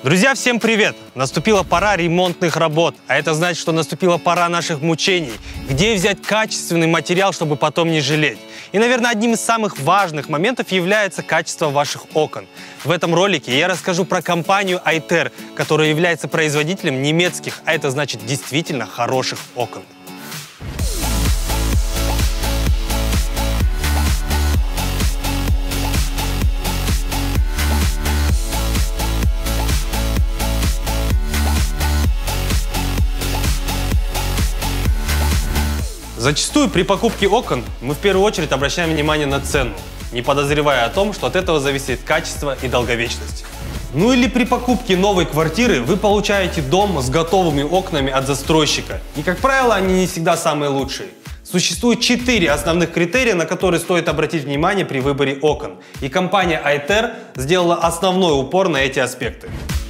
Друзья, всем привет! Наступила пора ремонтных работ, а это значит, что наступила пора наших мучений. Где взять качественный материал, чтобы потом не жалеть? И, наверное, одним из самых важных моментов является качество ваших окон. В этом ролике я расскажу про компанию Айтер, которая является производителем немецких, а это значит действительно хороших окон. Зачастую при покупке окон мы в первую очередь обращаем внимание на цену, не подозревая о том, что от этого зависит качество и долговечность. Ну или при покупке новой квартиры вы получаете дом с готовыми окнами от застройщика. И, как правило, они не всегда самые лучшие. Существует 4 основных критерия, на которые стоит обратить внимание при выборе окон. И компания Айтер сделала основной упор на эти аспекты.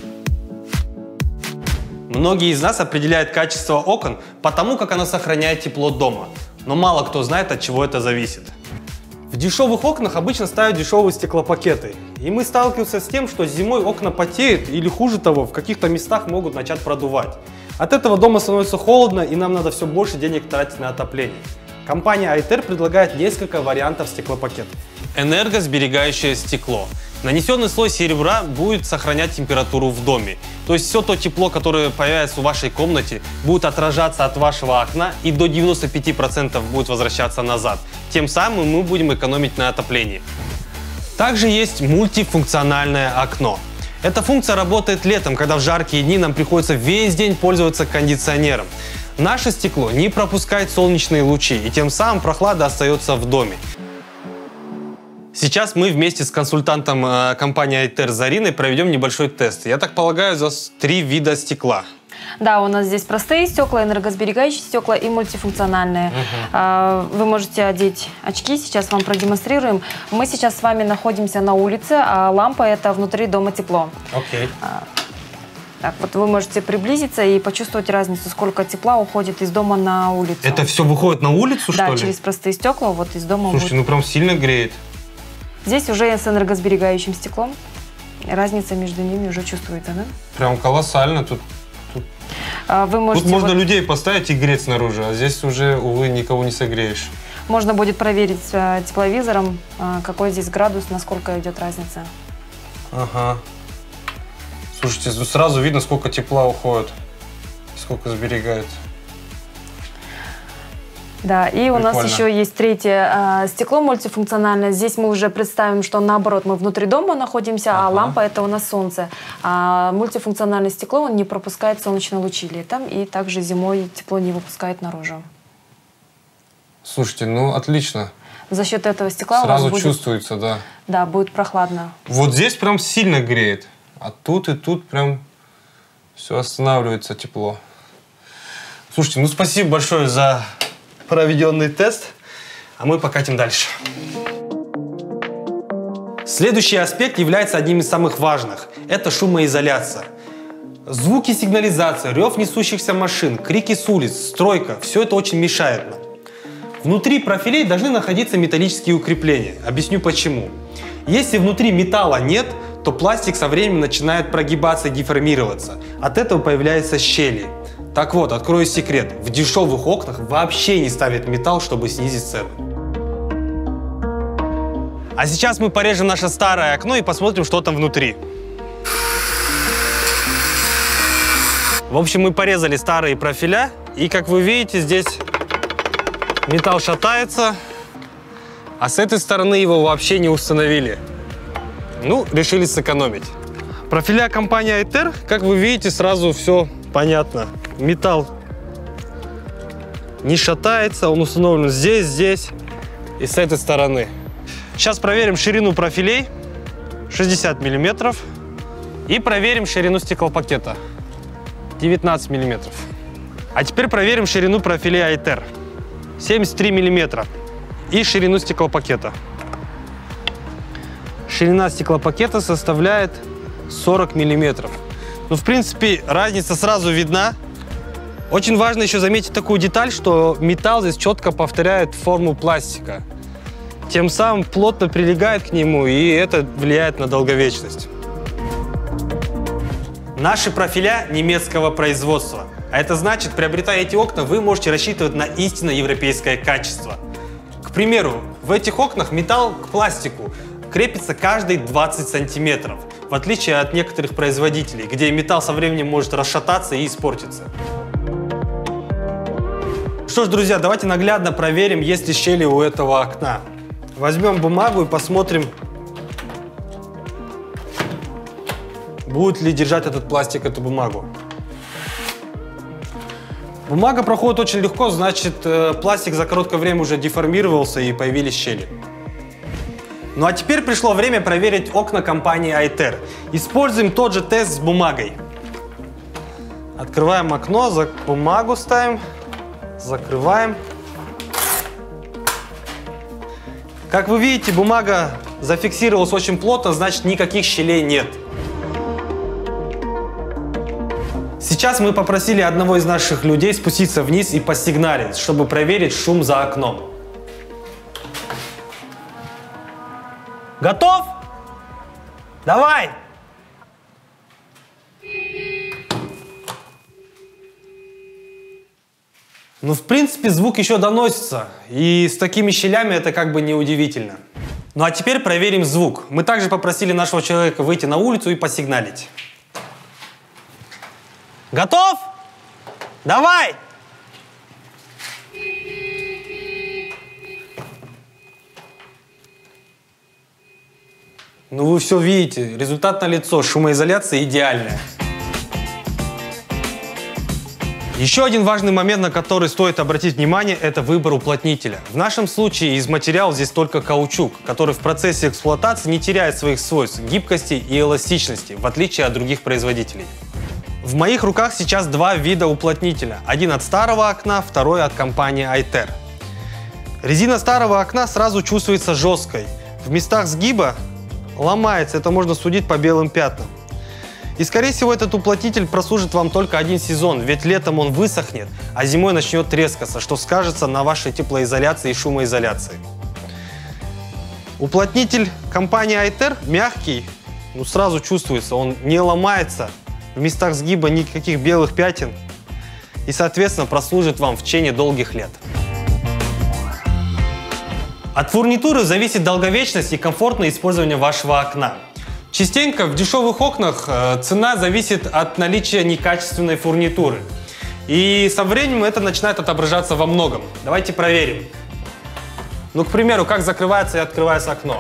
Многие из нас определяют качество окон по тому, как оно сохраняет тепло дома. Но мало кто знает, от чего это зависит. В дешевых окнах обычно ставят дешевые стеклопакеты. И мы сталкиваемся с тем, что зимой окна потеют или, хуже того, в каких-то местах могут начать продувать. От этого дома становится холодно, и нам надо все больше денег тратить на отопление. Компания Айтер предлагает несколько вариантов стеклопакетов. Энергосберегающее стекло. Нанесенный слой серебра будет сохранять температуру в доме. То есть все то тепло, которое появится в вашей комнате, будет отражаться от вашего окна и до 95% будет возвращаться назад. Тем самым мы будем экономить на отоплении. Также есть мультифункциональное окно. Эта функция работает летом, когда в жаркие дни нам приходится весь день пользоваться кондиционером. Наше стекло не пропускает солнечные лучи, и тем самым прохлада остается в доме. Сейчас мы вместе с консультантом компании Айтер Зариной проведем небольшой тест. Я так полагаю, за 3 вида стекла. Да, у нас здесь простые стекла, энергосберегающие стекла и мультифункциональные. Вы можете одеть очки, сейчас вам продемонстрируем. Мы сейчас с вами находимся на улице, а лампа — это внутри дома тепло. Окей. Так, вот вы можете приблизиться и почувствовать разницу, сколько тепла уходит из дома на улицу. Это все выходит на улицу, что ли? Да, через простые стекла вот из дома. Слушайте, ну прям сильно греет. Здесь уже с энергосберегающим стеклом. Разница между ними уже чувствуется, да? Прям колоссально. Тут можно людей поставить и греть снаружи, а здесь уже, увы, никого не согреешь. Можно будет проверить тепловизором, какой здесь градус, насколько идет разница. Ага. Слушайте, сразу видно, сколько тепла уходит, сколько сберегает. Да, и у нас еще есть третье стекло мультифункциональное. Здесь мы уже представим, что наоборот, мы внутри дома находимся, а лампа — это у нас солнце. А мультифункциональное стекло, он не пропускает солнечные лучи летом, и также зимой тепло не выпускает наружу. Слушайте, ну отлично. За счет этого стекла сразу у вас чувствуется, да. Да, будет прохладно. Вот здесь прям сильно греет, а тут и тут прям все останавливается тепло. Слушайте, ну спасибо большое за проведенный тест, а мы покатим дальше. Следующий аспект является одним из самых важных. Это шумоизоляция. Звуки сигнализации, рев несущихся машин, крики с улиц, стройка – все это очень мешает нам. Внутри профилей должны находиться металлические укрепления. Объясню почему. Если внутри металла нет, то пластик со временем начинает прогибаться и деформироваться. От этого появляются щели. Так вот, открою секрет. В дешевых окнах вообще не ставят металл, чтобы снизить цену. А сейчас мы порежем наше старое окно и посмотрим, что там внутри. В общем, мы порезали старые профиля. И, как вы видите, здесь металл шатается. А с этой стороны его вообще не установили. Ну, решили сэкономить. Профиля компании Айтер, как вы видите, сразу все понятно. Металл не шатается, он установлен здесь, здесь и с этой стороны. Сейчас проверим ширину профилей 60 мм и проверим ширину стеклопакета 19 мм. А теперь проверим ширину профилей Айтер 73 мм и ширину стеклопакета. Ширина стеклопакета составляет 40 мм. Ну, в принципе, разница сразу видна. Очень важно еще заметить такую деталь, что металл здесь четко повторяет форму пластика. Тем самым плотно прилегает к нему, и это влияет на долговечность. Наши профиля немецкого производства. А это значит, приобретая эти окна, вы можете рассчитывать на истинно европейское качество. К примеру, в этих окнах металл к пластику крепится каждые 20 сантиметров, в отличие от некоторых производителей, где металл со временем может расшататься и испортиться. Что ж, друзья, давайте наглядно проверим, есть ли щели у этого окна. Возьмем бумагу и посмотрим, будет ли держать этот пластик эту бумагу. Бумага проходит очень легко, значит, пластик за короткое время уже деформировался и появились щели. Ну а теперь пришло время проверить окна компании Айтер. Используем тот же тест с бумагой. Открываем окно, бумагу ставим, закрываем. Как вы видите, бумага зафиксировалась очень плотно, значит, никаких щелей нет. Сейчас мы попросили одного из наших людей спуститься вниз и посигналить, чтобы проверить шум за окном. Готов? Давай! Ну, в принципе, звук еще доносится, и с такими щелями это как бы неудивительно. Ну а теперь проверим звук. Мы также попросили нашего человека выйти на улицу и посигналить. Готов? Давай! Ну вы все видите, результат налицо, шумоизоляция идеальная. Еще один важный момент, на который стоит обратить внимание, это выбор уплотнителя. В нашем случае из материала здесь только каучук, который в процессе эксплуатации не теряет своих свойств гибкости и эластичности, в отличие от других производителей. В моих руках сейчас два вида уплотнителя. Один от старого окна, второй от компании Айтер. Резина старого окна сразу чувствуется жесткой. В местах сгиба ломается, это можно судить по белым пятнам. И скорее всего этот уплотнитель прослужит вам только один сезон, ведь летом он высохнет, а зимой начнет трескаться, что скажется на вашей теплоизоляции и шумоизоляции. Уплотнитель компании Айтер мягкий, ну сразу чувствуется, он не ломается, в местах сгиба никаких белых пятен и, соответственно, прослужит вам в течение долгих лет. От фурнитуры зависит долговечность и комфортное использование вашего окна. Частенько в дешевых окнах цена зависит от наличия некачественной фурнитуры. И со временем это начинает отображаться во многом. Давайте проверим. Ну, к примеру, как закрывается и открывается окно.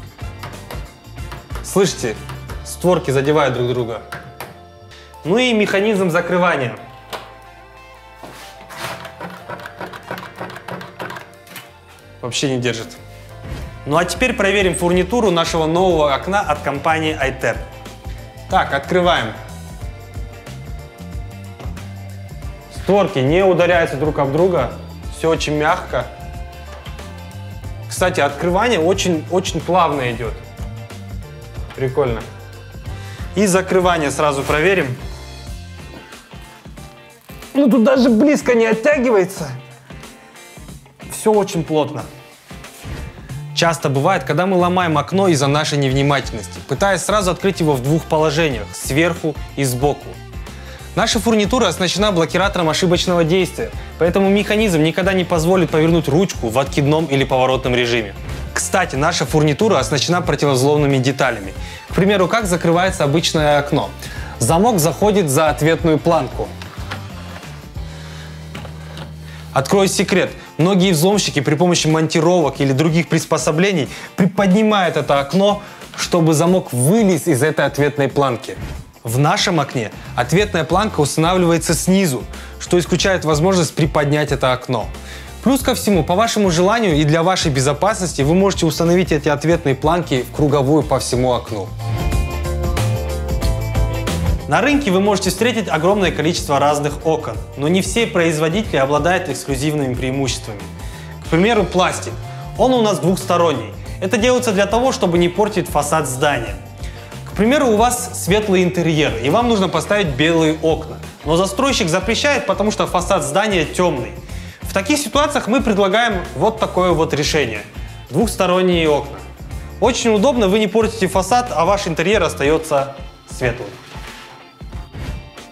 Слышите, створки задевают друг друга. Ну и механизм закрывания. Вообще не держит. Ну а теперь проверим фурнитуру нашего нового окна от компании Айтер. Так, открываем. Створки не ударяются друг об друга. Все очень мягко. Кстати, открывание очень плавно идет. Прикольно. И закрывание сразу проверим. Ну тут даже близко не оттягивается. Все очень плотно. Часто бывает, когда мы ломаем окно из-за нашей невнимательности, пытаясь сразу открыть его в двух положениях – сверху и сбоку. Наша фурнитура оснащена блокиратором ошибочного действия, поэтому механизм никогда не позволит повернуть ручку в откидном или поворотном режиме. Кстати, наша фурнитура оснащена противовзломными деталями. К примеру, как закрывается обычное окно. Замок заходит за ответную планку. Открою секрет. Многие взломщики при помощи монтировок или других приспособлений приподнимают это окно, чтобы замок вылез из этой ответной планки. В нашем окне ответная планка устанавливается снизу, что исключает возможность приподнять это окно. Плюс ко всему, по вашему желанию и для вашей безопасности вы можете установить эти ответные планки в круговую по всему окну. На рынке вы можете встретить огромное количество разных окон, но не все производители обладают эксклюзивными преимуществами. К примеру, пластик. Он у нас двухсторонний. Это делается для того, чтобы не портить фасад здания. К примеру, у вас светлый интерьер, и вам нужно поставить белые окна. Но застройщик запрещает, потому что фасад здания темный. В таких ситуациях мы предлагаем вот такое вот решение. Двухсторонние окна. Очень удобно, вы не портите фасад, а ваш интерьер остается светлым.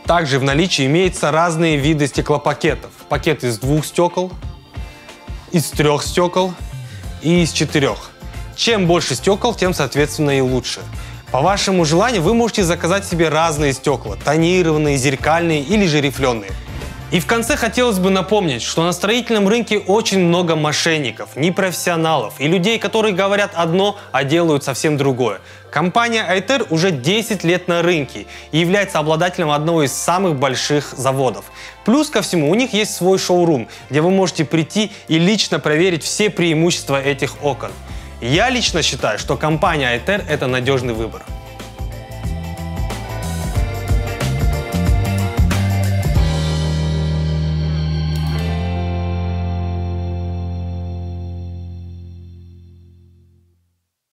Также в наличии имеются разные виды стеклопакетов. Пакет из 2 стекол, из 3 стекол и из 4. Чем больше стекол, тем, соответственно, и лучше. По вашему желанию вы можете заказать себе разные стекла, тонированные, зеркальные или же рифленые. И в конце хотелось бы напомнить, что на строительном рынке очень много мошенников, непрофессионалов и людей, которые говорят одно, а делают совсем другое. Компания Айтер уже 10 лет на рынке и является обладателем одного из самых больших заводов. Плюс ко всему у них есть свой шоурум, где вы можете прийти и лично проверить все преимущества этих окон. Я лично считаю, что компания Айтер – это надежный выбор.